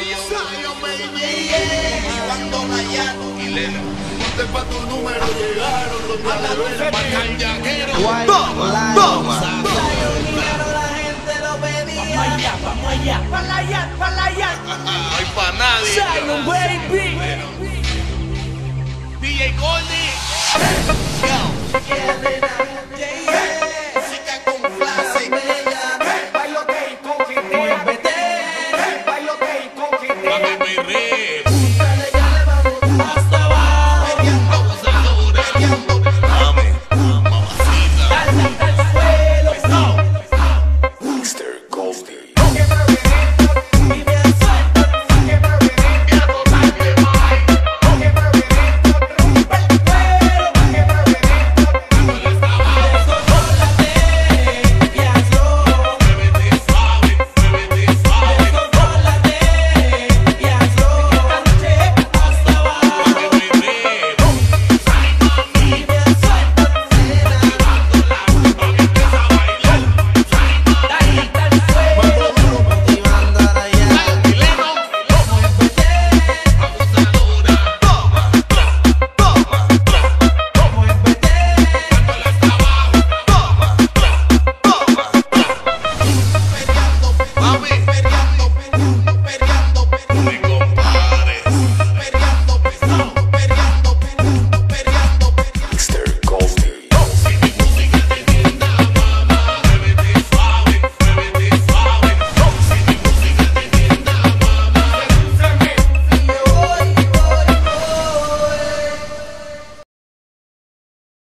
Zion, baby. Cuando Rayano y Leno. Ponte pa' tu número, llegaron los talaveros pa' canyaquero. Toma. La gente lo pedía. Vamos allá, para allá. No hay pa' nadie. Zion, baby. DJ Goldie. Yo.